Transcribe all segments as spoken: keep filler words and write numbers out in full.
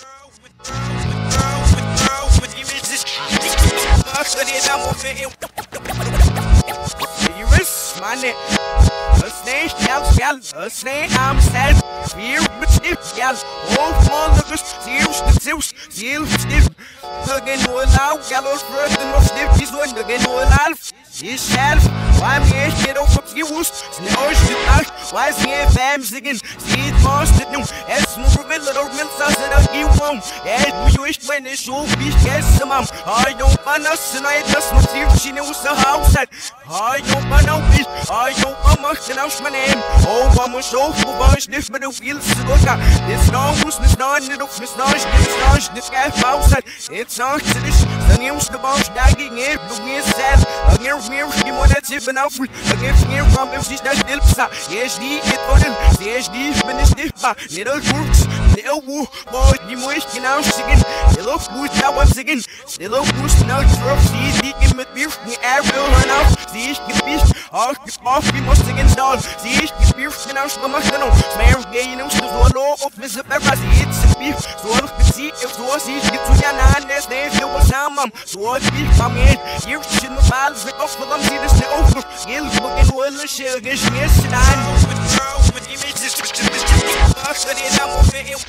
Money, a snake, yell, yell, a snake, I'm sad. Fear, but stiff, yell, all motherfuckers, seals, the seals, seals, stiff. Again, no loud, gallows, first, and no stiff, this one, again, no loud. This shelf, why me a shit over you? Snow, shit out, why is me a fam singing? See it, monster, no, as more villa or milk, I you won't. As we wish when it's so big, yes, mom. I don't want us tonight, that's not if she knows the house. I don't want no bitch, I don't want much to announce my name. Oh, I'm a show for bunch, this for the wheels to look at. This no was Miss Nine, little Miss Nine, this Nine, this guy outside. It's not to this, the news, the bunch, dagging it, the weird sad. Again, we're you want that tip and out free. Again, we're from if she's not still beside. Yes, the it for them, yes, the finish this by little groups, little woo, boy, you wish you know, singing. Little boost, now I'm singing. Little boost, now drop, see, the game with beef, the air will run out. See, get beef, off, off, we must sing and down. See, get beef, and I'm so much to know. Smear, gay, you know, so low of Miss Pepper, it's a beef. So I can see if so, see, get to your nine, there's there, you was some mum. So I beef, I'm in. You should not fall, break off for them, see this now over. You'll look at all the sugar, yes, and I know with the girl, with the images, with the bush, and then I'm over here.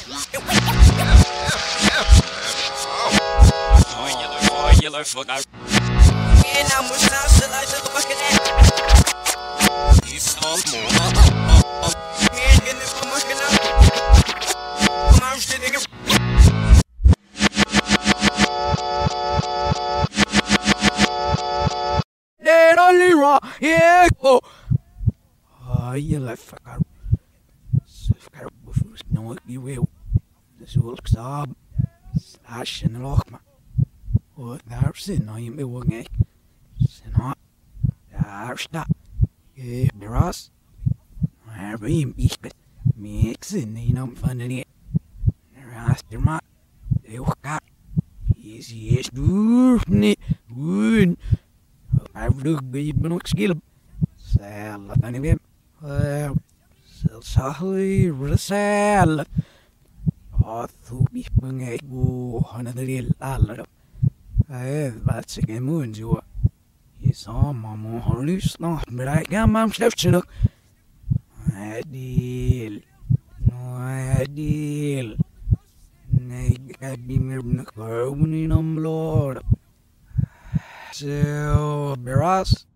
Oh, yellow, oh, yellow, fuck out. And I'm with now, so I just look at that. He's all more. And in the promotion out. I'm sitting here. They're only raw, yeah. Oh, oh, yellow, fuck out. So, fuck out, no, you will. The soul's up. Slash and lock me. What there's in I am doing it. Snot. There's that. Give me us. I've been beat. Mixing in on funny. After my. You got. Easy as doing. Good. I've looked even skill. Salad anyway. Well, so sorry, resell. I thought we were going to go on a real alert. I have that second moon, you are. Yes, I'm a more loose, not, but I can't mam stuff to look. Ideal. No ideal. Nay, I'd be mere in the car when I'm Lord. So, Beras.